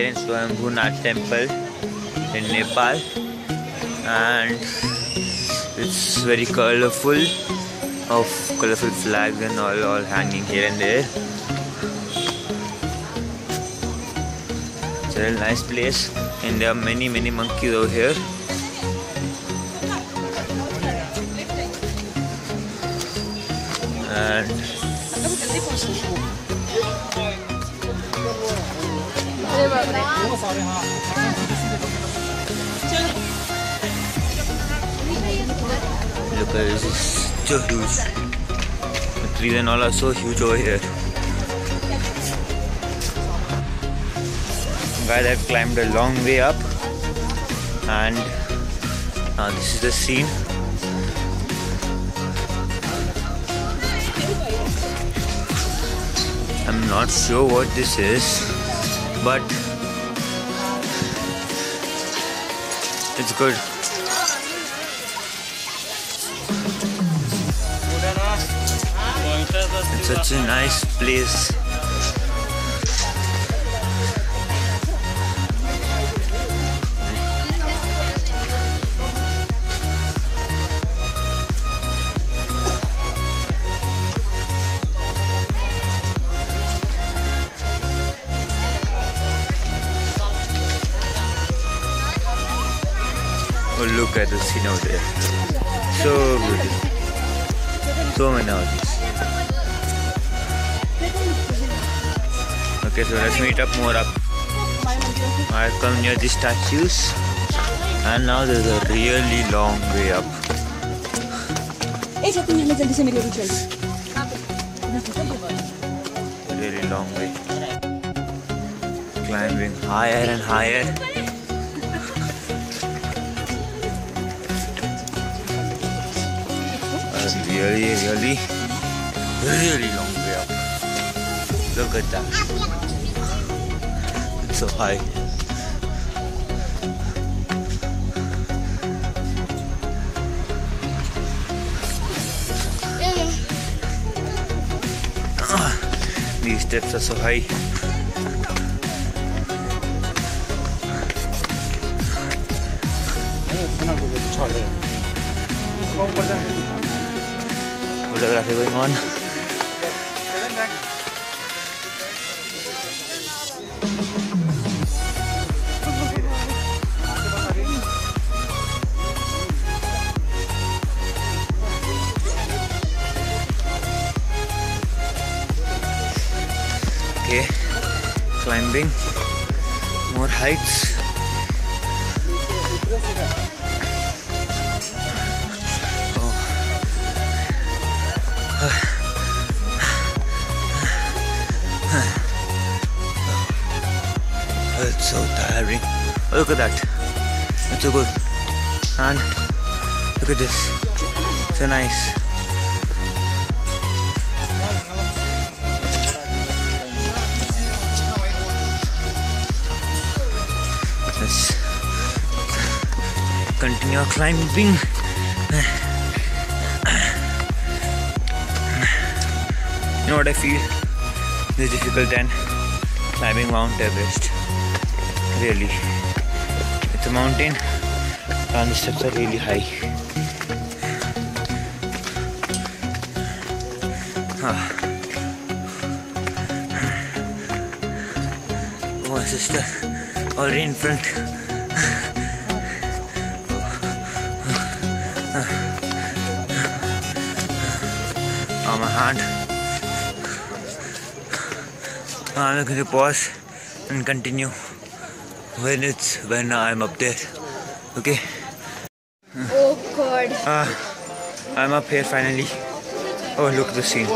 in Swayambhunath temple in Nepal, and it's very colorful, of colorful flags and all hanging here and there. It's a very nice place, and there are many monkeys over here. And look at this, is so huge. The trees and all are so huge over here. Guys, I've climbed a long way up, and now this is the scene. I'm not sure what this is, but it's good. It's such a nice place. Oh, look at the scene out there. So beautiful. So many houses. Okay, so let's meet up more up. I've come near the statues, and now there's a really long way up. Really long way. Climbing higher and higher. Really long way up. Look at that. It's so high. These steps are so high. Photography going on. Okay, climbing more heights. It's so tiring. Oh, look at that. It's so good. And look at this. So nice. Let's continue climbing. You know what I feel? It's difficult than climbing Mount Everest. Really, it's a mountain and the steps are really high. Oh, my sister already in front. Oh, my hand. I'm going to pause and continue when I'm up there. Okay. Oh God. I'm up here finally. Oh, look at the scene.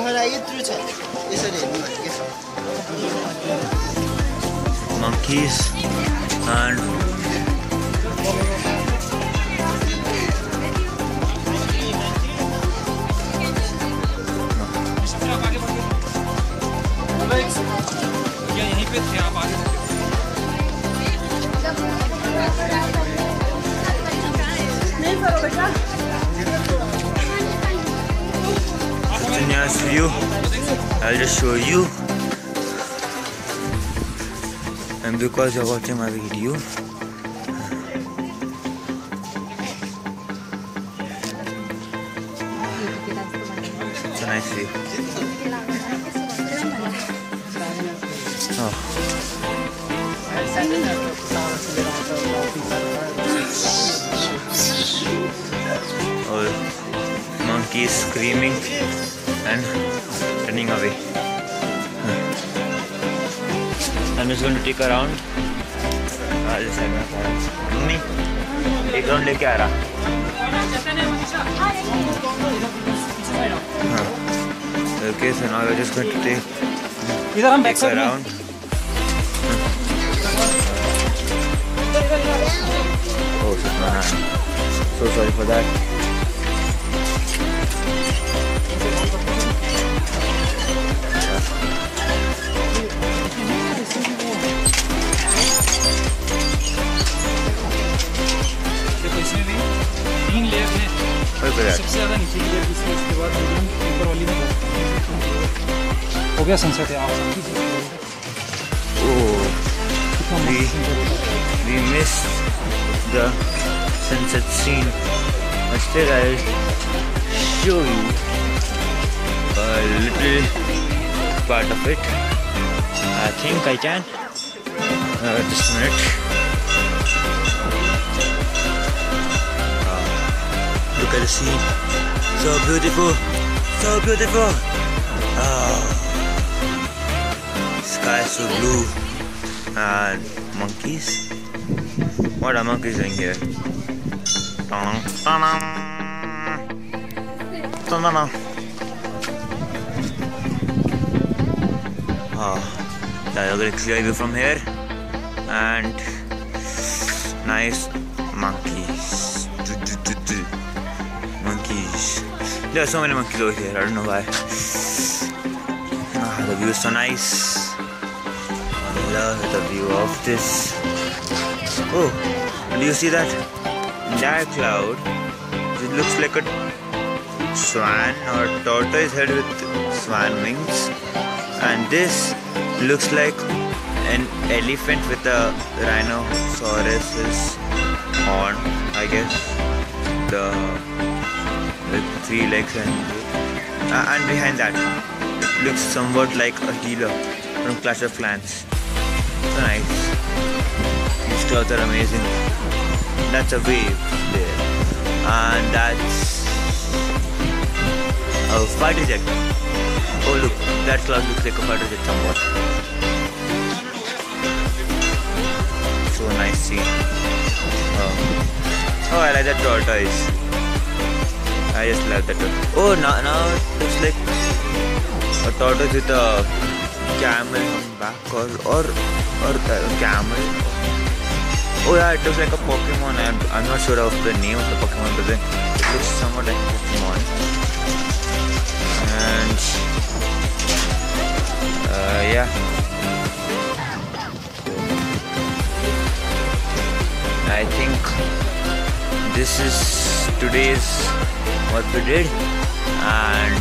Monkeys and such a nice view. I'll just show you. and because you're watching my video, it's a nice view. Oh. All monkeys screaming and running away. I'm just going to take a round. Mummy, एक round लेके आ रहा. Okay, so now we're just going to take a round. Oh shit, man. So sorry for that. तीन layer है, सबसे ज़्यादा नीचे की लेयर इसके बाद ऊपर वाली में हो गया सनसेट है. Oh, we missed the sunset scene. But still, I'll show you a little part of it. I think I can. Just a minute. Look at the scene. So beautiful. So beautiful. Sky so blue. And monkeys. What are monkeys doing here? Yeah, you're going to clear view from here. And nice monkeys. Monkeys. There are so many monkeys over here. I don't know why. The view is so nice. I love the view of this. Oh, do you see that? That cloud, it looks like a swan or tortoise head with swan wings, and this looks like an elephant with a rhinoceros horn, I guess. With 3 legs and behind that it looks somewhat like a healer from Clash of Clans. So nice. These clouds are amazing. That's a wave there, and that's a fighter jet. Oh look, that cloud looks like a fighter jet somewhat. So nice scene. Oh, I like that tortoise. I just love that. Oh, now it looks like a tortoise with a camel on back or a camel. Oh yeah, it looks like a Pokemon. I'm not sure of the name of the Pokemon, but then it looks somewhat like a Pokemon. And yeah. I think this is today's what we did, and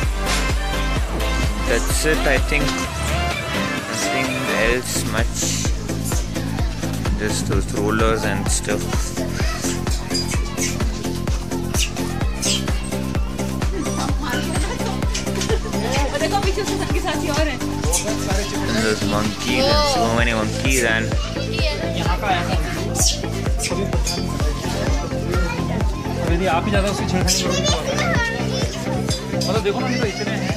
that's it. I think nothing else much, just those rollers and stuff. And those monkeys and so many monkeys and यदि आप ही ज़्यादा उसकी छेड़खानी करोगे मतलब देखो ना तो इतने हैं.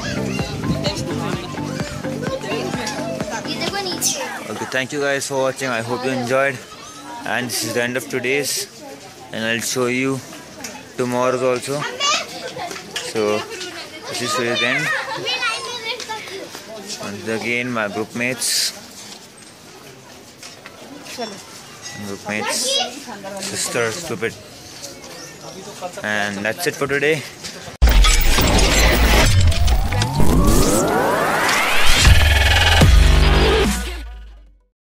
Okay, thank you guys for watching. I hope you enjoyed, and this is the end of today's, and I'll show you tomorrow's also. So this is for you then. Once again, my group mates, sister, stupid. And that's it for today.